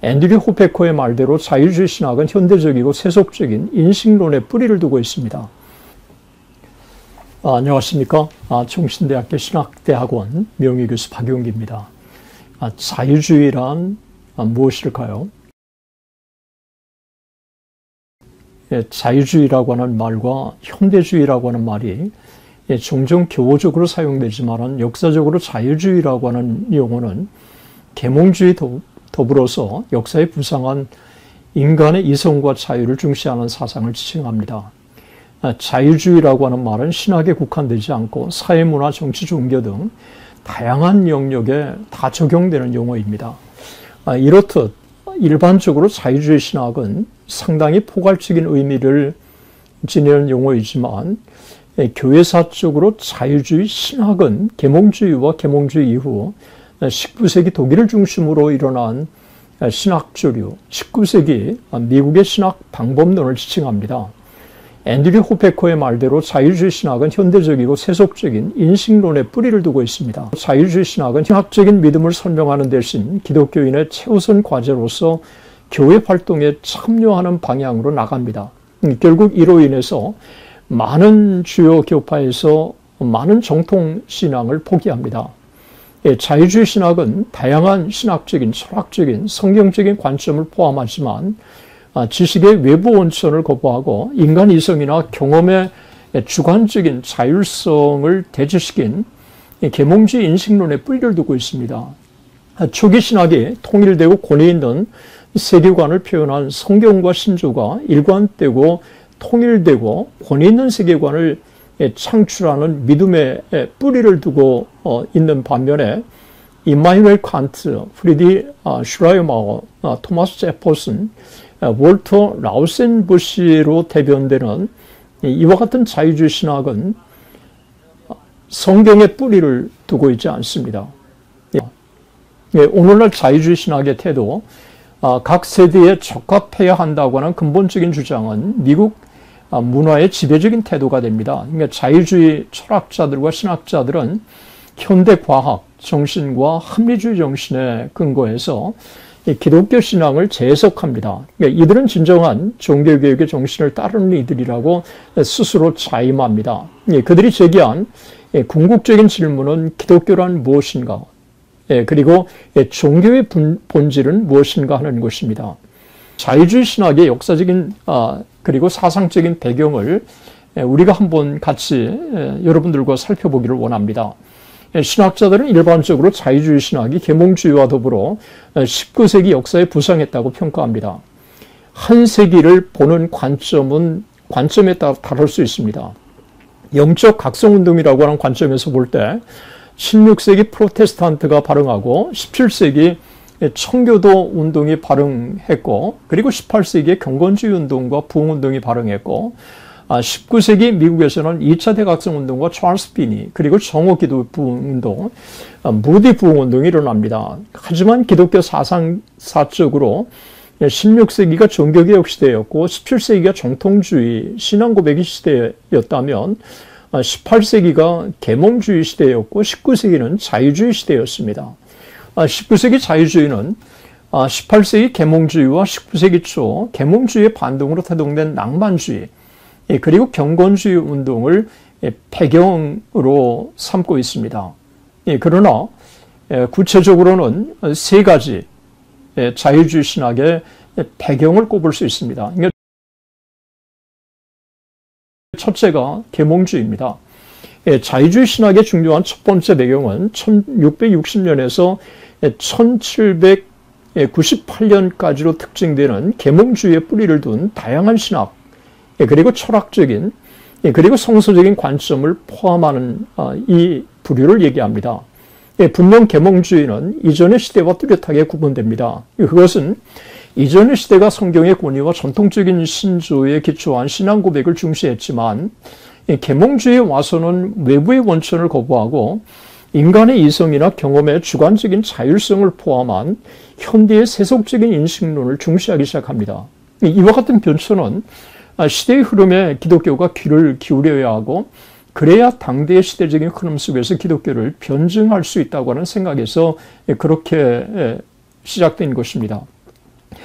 앤드류 호페커의 말대로 자유주의 신학은 현대적이고 세속적인 인식론에 뿌리를 두고 있습니다. 안녕하십니까. 총신대학교 신학대학원 명예교수 박용기입니다. 자유주의란 무엇일까요? 자유주의라고 하는 말과 현대주의라고 하는 말이 종종 교보적으로 사용되지만 역사적으로 자유주의라고 하는 용어는 계몽주의 더불어서 역사에 부상한 인간의 이성과 자유를 중시하는 사상을 지칭합니다. 자유주의라고 하는 말은 신학에 국한되지 않고 사회문화, 정치, 종교 등 다양한 영역에 다 적용되는 용어입니다. 이렇듯 일반적으로 자유주의 신학은 상당히 포괄적인 의미를 지니는 용어이지만 교회사적으로 자유주의 신학은 계몽주의와 계몽주의 이후 19세기 독일을 중심으로 일어난 신학조류, 19세기 미국의 신학 방법론을 지칭합니다. 앤드류 호페커의 말대로 자유주의 신학은 현대적이고 세속적인 인식론에 뿌리를 두고 있습니다. 자유주의 신학은 신학적인 믿음을 설명하는 대신 기독교인의 최우선 과제로서 교회 활동에 참여하는 방향으로 나갑니다. 결국 이로 인해서 많은 주요 교파에서 많은 정통 신앙을 포기합니다. 자유주의 신학은 다양한 신학적인, 철학적인, 성경적인 관점을 포함하지만 지식의 외부 원천을 거부하고 인간 이성이나 경험의 주관적인 자율성을 대체시킨 계몽주의 인식론에 뿌리를 두고 있습니다. 초기 신학이 통일되고 권위 있는 세계관을 표현한 성경과 신조가 일관되고 통일되고 권위 있는 세계관을 창출하는 믿음의 뿌리를 두고 있는 반면에 임마누엘 칸트, 프리디 슈라이어마워, 토마스 제퍼슨, 월터 라우센부시로 대변되는 이와 같은 자유주의 신학은 성경에 뿌리를 두고 있지 않습니다. 오늘날 자유주의 신학의 태도, 각 세대에 적합해야 한다고 하는 근본적인 주장은 미국 문화의 지배적인 태도가 됩니다. 그러니까 자유주의 철학자들과 신학자들은 현대 과학 정신과 합리주의 정신에 근거해서 기독교 신앙을 재해석합니다. 그러니까 이들은 진정한 종교개혁의 정신을 따르는 이들이라고 스스로 자임합니다. 그들이 제기한 궁극적인 질문은 기독교란 무엇인가? 그리고 종교의 본질은 무엇인가 하는 것입니다. 자유주의 신학의 역사적인 그리고 사상적인 배경을 우리가 한번 같이 여러분들과 살펴보기를 원합니다. 신학자들은 일반적으로 자유주의 신학이 계몽주의와 더불어 19세기 역사에 부상했다고 평가합니다. 한 세기를 보는 관점에 따라 다를 수 있습니다. 영적 각성운동이라고 하는 관점에서 볼 때 16세기 프로테스탄트가 발흥하고 17세기 청교도 운동이 발흥했고 그리고 18세기에 경건주의 운동과 부흥운동이 발흥했고 19세기 미국에서는 2차 대각성운동과 찰스 피니 그리고 정오기도 부흥운동, 무디 부흥운동이 일어납니다. 하지만 기독교 사상사적으로 16세기가 종교개혁 시대였고 17세기가 정통주의 신앙고백의 시대였다면 18세기가 계몽주의 시대였고 19세기는 자유주의 시대였습니다. 19세기 자유주의는 18세기 계몽주의와 19세기 초 계몽주의의 반동으로 태동된 낭만주의 그리고 경건주의 운동을 배경으로 삼고 있습니다. 그러나 구체적으로는 세 가지 자유주의 신학의 배경을 꼽을 수 있습니다. 첫째가 계몽주의입니다. 자유주의 신학의 중요한 첫 번째 배경은 1660년에서 1798년까지로 특징되는 계몽주의의 뿌리를 둔 다양한 신학, 그리고 철학적인, 그리고 성서적인 관점을 포함하는 이 부류를 얘기합니다. 분명 계몽주의는 이전의 시대와 뚜렷하게 구분됩니다. 그것은 이전의 시대가 성경의 권위와 전통적인 신조에 기초한 신앙 고백을 중시했지만 계몽주의에 와서는 외부의 원천을 거부하고 인간의 이성이나 경험의 주관적인 자율성을 포함한 현대의 세속적인 인식론을 중시하기 시작합니다. 이와 같은 변천은 시대의 흐름에 기독교가 귀를 기울여야 하고 그래야 당대의 시대적인 흐름 속에서 기독교를 변증할 수 있다고 하는 생각에서 그렇게 시작된 것입니다.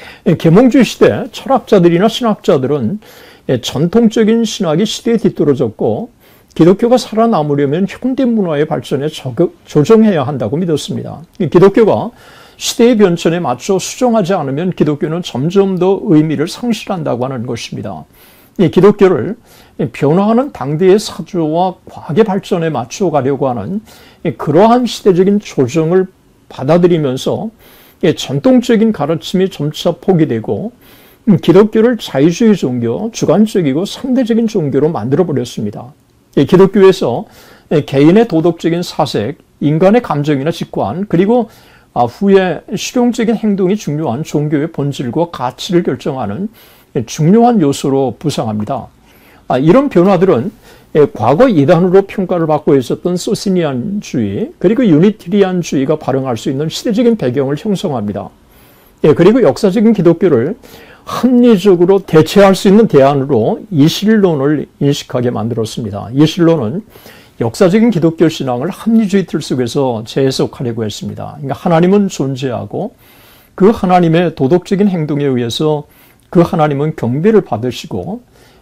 계몽주의 시대 철학자들이나 신학자들은 전통적인 신학이 시대에 뒤떨어졌고 기독교가 살아남으려면 현대 문화의 발전에 조정해야 한다고 믿었습니다. 기독교가 시대의 변천에 맞춰 수정하지 않으면 기독교는 점점 더 의미를 상실한다고 하는 것입니다. 기독교를 변화하는 당대의 사조와 과학의 발전에 맞추어 가려고 하는 그러한 시대적인 조정을 받아들이면서 전통적인 가르침이 점차 포기되고 기독교를 자유주의 종교, 주관적이고 상대적인 종교로 만들어버렸습니다. 기독교에서 개인의 도덕적인 사색, 인간의 감정이나 직관, 그리고 후에 실용적인 행동이 중요한 종교의 본질과 가치를 결정하는 중요한 요소로 부상합니다. 이런 변화들은 과거 이단으로 평가를 받고 있었던 소시니안주의 그리고 유니티리안주의가 발흥할 수 있는 시대적인 배경을 형성합니다. 그리고 역사적인 기독교를 합리적으로 대체할 수 있는 대안으로 이실론을 인식하게 만들었습니다. 이실론은 역사적인 기독교 신앙을 합리주의 틀 속에서 재해석하려고 했습니다. 그러니까 하나님은 존재하고 그 하나님의 도덕적인 행동에 의해서 그 하나님은 경배를 받으시고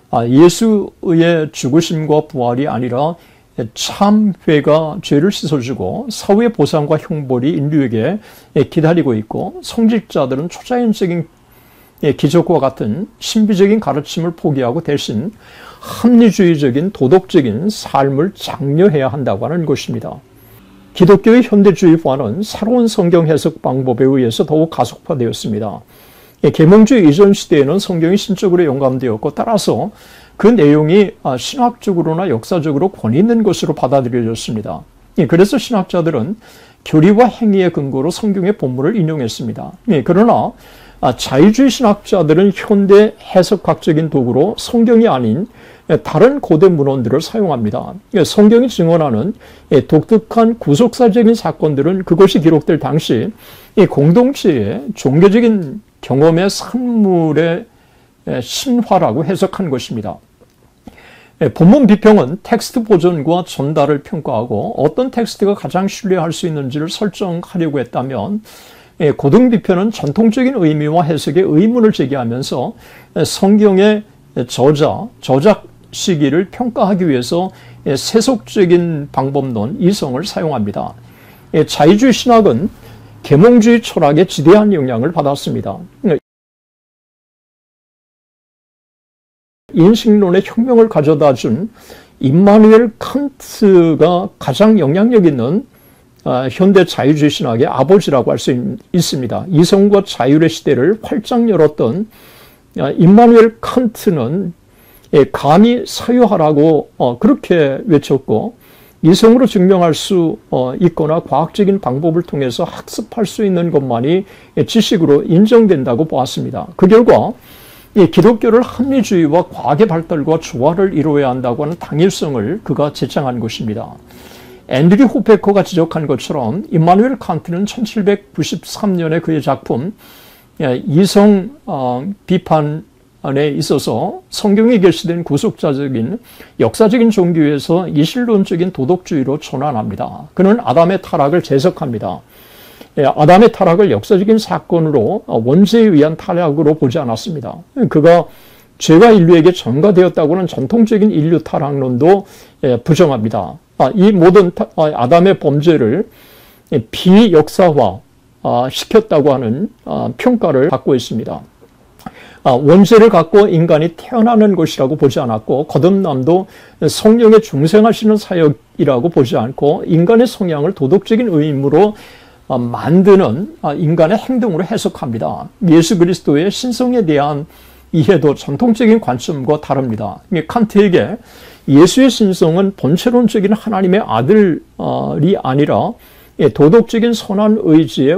예수의 죽으심과 부활이 아니라 참회가 죄를 씻어주고 사후의 보상과 형벌이 인류에게 기다리고 있고 성직자들은 초자연적인 기적과 같은 신비적인 가르침을 포기하고 대신 합리주의적인 도덕적인 삶을 장려해야 한다고 하는 것입니다. 기독교의 현대주의화는 새로운 성경 해석 방법에 의해서 더욱 가속화되었습니다. 계몽주의 이전 시대에는 성경이 신적으로 영감되었고 따라서 그 내용이 신학적으로나 역사적으로 권위 있는 것으로 받아들여졌습니다. 그래서 신학자들은 교리와 행위의 근거로 성경의 본문을 인용했습니다. 그러나 자유주의 신학자들은 현대 해석학적인 도구로 성경이 아닌 다른 고대 문헌들을 사용합니다. 성경이 증언하는 독특한 구속사적인 사건들은 그것이 기록될 당시 공동체의 종교적인 경험의 산물의 신화라고 해석한 것입니다. 본문 비평은 텍스트 보존과 전달을 평가하고 어떤 텍스트가 가장 신뢰할 수 있는지를 설정하려고 했다면 고등 비평은 전통적인 의미와 해석에 의문을 제기하면서 성경의 저작 시기를 평가하기 위해서 세속적인 방법론 이성을 사용합니다. 자유주의 신학은 계몽주의 철학에 지대한 영향을 받았습니다. 인식론의 혁명을 가져다 준 임마누엘 칸트가 가장 영향력 있는 현대 자유주의 신학의 아버지라고 할 수 있습니다. 이성과 자율의 시대를 활짝 열었던 임마누엘 칸트는 감히 사유하라고 그렇게 외쳤고 이성으로 증명할 수 있거나 과학적인 방법을 통해서 학습할 수 있는 것만이 지식으로 인정된다고 보았습니다. 그 결과 기독교를 합리주의와 과학의 발달과 조화를 이루어야 한다고 하는 당일성을 그가 제창한 것입니다. 앤드류 호페커가 지적한 것처럼 임마누엘 칸트는 1793년에 그의 작품 이성 비판에 있어서 성경에 게시된 구속자적인 역사적인 종교에서 이실론적인 도덕주의로 전환합니다. 그는 아담의 타락을 재석합니다. 아담의 타락을 역사적인 사건으로 원죄에 의한 타락으로 보지 않았습니다. 그가 죄가 인류에게 전가되었다고는 전통적인 인류 타락론도 부정합니다. 이 모든 아담의 범죄를 비역사화 시켰다고 하는 평가를 받고 있습니다. 원죄를 갖고 인간이 태어나는 것이라고 보지 않았고 거듭남도 성령의 중생하시는 사역이라고 보지 않고 인간의 성향을 도덕적인 의무로 만드는 인간의 행동으로 해석합니다. 예수 그리스도의 신성에 대한 이해도 전통적인 관점과 다릅니다. 칸트에게 예수의 신성은 본체론적인 하나님의 아들이 아니라 도덕적인 선한 의지의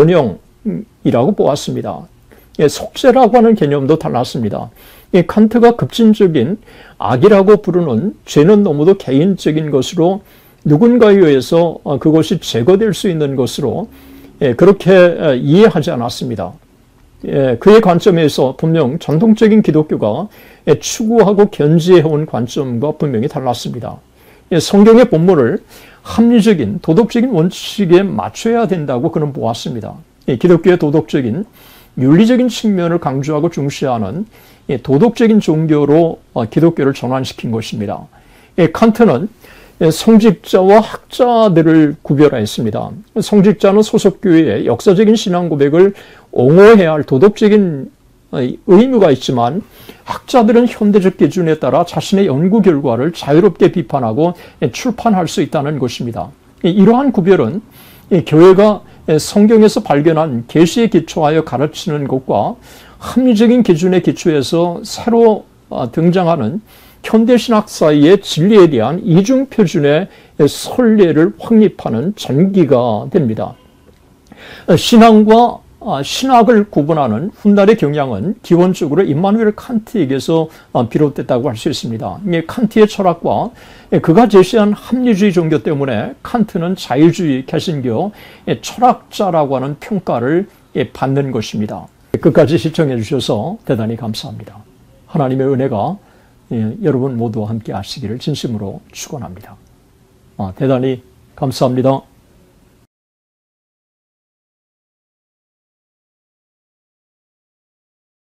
원형이라고 보았습니다. 속죄라고 하는 개념도 달랐습니다. 칸트가 급진적인 악이라고 부르는 죄는 너무도 개인적인 것으로 누군가에 의해서 그것이 제거될 수 있는 것으로 그렇게 이해하지 않았습니다. 그의 관점에서 분명 전통적인 기독교가 추구하고 견지해온 관점과 분명히 달랐습니다. 성경의 본문을 합리적인 도덕적인 원칙에 맞춰야 된다고 그는 보았습니다. 기독교의 도덕적인 윤리적인 측면을 강조하고 중시하는 도덕적인 종교로 기독교를 전환시킨 것입니다. 칸트는 성직자와 학자들을 구별하였습니다. 성직자는 소속 교회의 역사적인 신앙 고백을 옹호해야 할 도덕적인 의무가 있지만 학자들은 현대적 기준에 따라 자신의 연구 결과를 자유롭게 비판하고 출판할 수 있다는 것입니다. 이러한 구별은 교회가 성경에서 발견한 계시에 기초하여 가르치는 것과 합리적인 기준에 기초해서 새로 등장하는 현대신학 사이의 진리에 대한 이중 표준의 선례를 확립하는 전기가 됩니다. 신앙과 신학을 구분하는 훗날의 경향은 기본적으로 임마누엘 칸트에게서 비롯됐다고 할 수 있습니다. 칸트의 철학과 그가 제시한 합리주의 종교 때문에 칸트는 자유주의 개신교 철학자라고 하는 평가를 받는 것입니다. 끝까지 시청해 주셔서 대단히 감사합니다. 하나님의 은혜가 여러분 모두와 함께 하시기를 진심으로 축원합니다. 대단히 감사합니다.